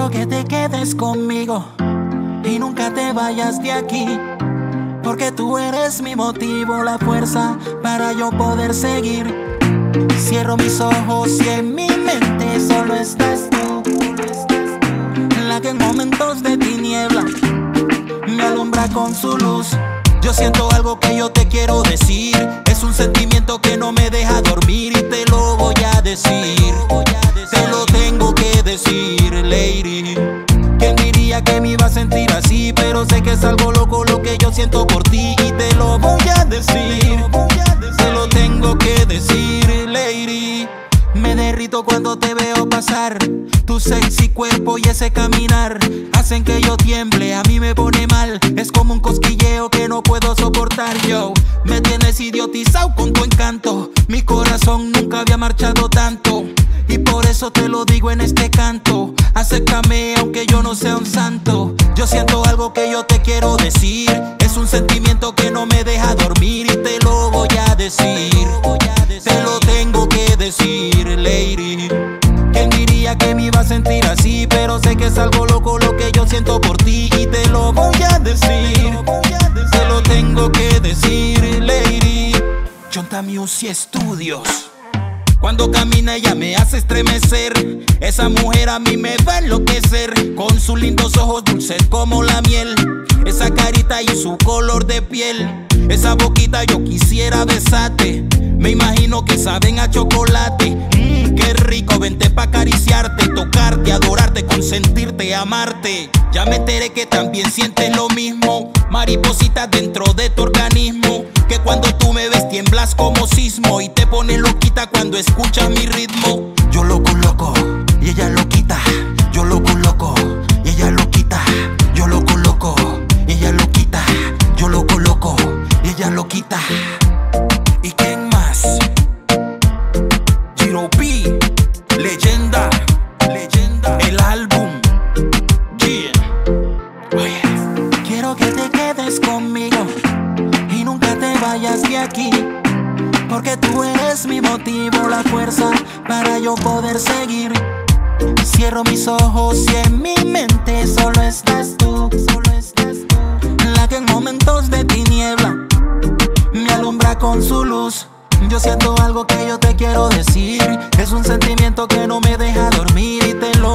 Quiero que te quedes conmigo y nunca te vayas de aquí, porque tú eres mi motivo, la fuerza para yo poder seguir. Cierro mis ojos y en mi mente solo estás tú, la que en momentos de tiniebla me alumbra con su luz. Yo siento algo que yo te quiero decir, es un sentimiento que no me deja dormir y te lo voy a decir, te lo tengo que decir, lady. ¿Quién diría que me iba a sentir así? Pero sé que es algo loco lo que yo siento por ti y te lo voy a decir, te lo tengo que decir, lady. Me derrito cuando te veo pasar, tu sexy cuerpo y ese caminar hacen que yo tiemble, a mí me pone mal, es como un cosquilleo que no puedo soportar. Yo, me tienes idiotizado con tu encanto, mi corazón nunca había marchado tanto y por eso te lo digo en este canto. Acéptame aunque yo no sea un santo, yo siento algo que yo te quiero decir, es un sentimiento que no me deja dormir y te lo voy a decir, te lo tengo que decir, lady. ¿Quién diría que me iba a sentir así? Pero sé que es algo loco lo que yo siento por ti y te lo voy a decir, te lo tengo que decir, lady. Chonta Music Studios. Cuando camina ella me hace estremecer, esa mujer a mí me va a enloquecer, con sus lindos ojos dulces como la miel, esa carita y su color de piel, esa boquita yo quisiera besarte, me imagino que saben a chocolate. Qué rico, vente pa' acariciarte, tocarte, adorarte, consentirte, amarte. Ya me enteré que también sientes lo mismo, maripositas dentro de tu organismo, que cuando tú me ves tiemblas como sismo y te pones loquita cuando escuchas mi ritmo. Yo lo coloco y ella lo quita, yo lo coloco y ella lo quita, yo lo coloco y ella lo quita, yo lo coloco y ella lo quita. ¿Y quién más? Giro P, leyenda, el álbum. Yeah. Oye. Quiero que te quedes conmigo y nunca te vayas de aquí, porque tú eres mi motivo, la fuerza para yo poder seguir. Cierro mis ojos y en mi mente solo estás tú, la que en momentos de tiniebla me alumbra con su luz. Yo siento algo que yo te quiero decir, es un sentimiento que no me deja dormir y te lo